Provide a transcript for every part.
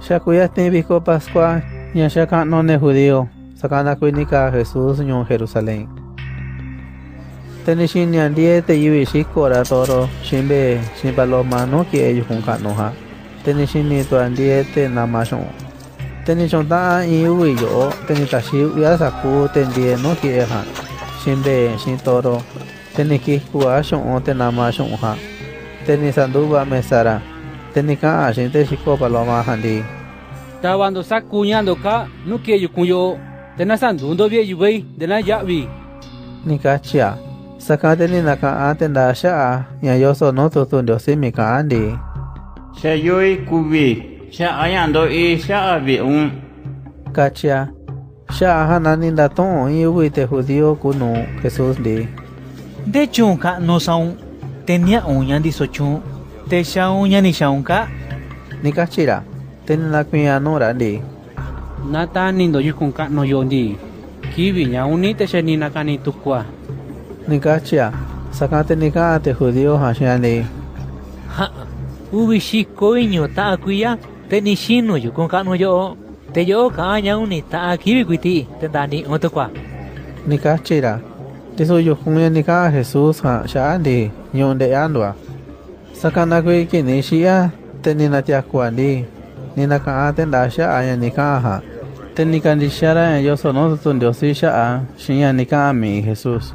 Shakuya Tibico Pascua, Yashaka non de judío, Sakana Quinica Jesús en Jerusalén. Tenishin diete Yibishi Cora Toro, Shimbe, Shimpaloma no que ellos con Canoja. Tenishin to and diete Namashon. Tenishon da y yo, Tenitashi, Yasaku, Tendie no que eja. Shimbe, Shintoro, Teniki Kuashon o Tenamashon ha. Tenisanduba Mesara. Tenica, gente chico paloma handi. Tabando sacuñando ka, no que yo cuyo, tenasandundo vie yuve, de la yavi. Nicachia, sacate ni naka atenda sha, yayoso no tutundo simika andi. Shayoi kubi, sha ayando e sha abi Cachia, sha hananinda ton y uite judío kuno Jesús di. De chunka no son, tenía uña di sochun. Te shaunya ni shaunka. Nicachira, tenla pianora di. Nata nindo yukunka no yondi. Kibi nya unite sheni nakani tukwa. Nicachia, sacate nicate judío hashani. Ha, ubishiko inyo ta kuya, tenishino yukunka no yo. Te yo kanya uni ta kibi kwiti, te dani otukwa. Nicachira, diso yukunya nica Jesús ha shandi, yonde andwa. Sakana kwe kini shia, tenina tiakwandi, nina ka atenda sha aya nikaha. Tenika ndishara yo sono tundio si sha shinya nika mi Jesús.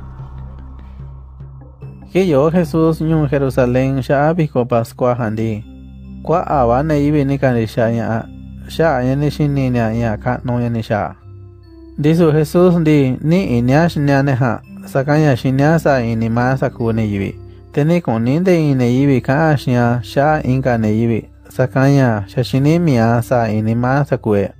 Que yo Jesús nyun Jerusalén sha biko Pascua handi. Kwa awa na ibi nika ndishaya, sha aya nishini ya ka no ya nisha. Disu Jesús ni inya shinya neha, sakanya shinya sa inima sakune ibi. Teni koninde ine yibi ka ashnya sha inka ne yibi sakanya shashinimia sa inima sakue.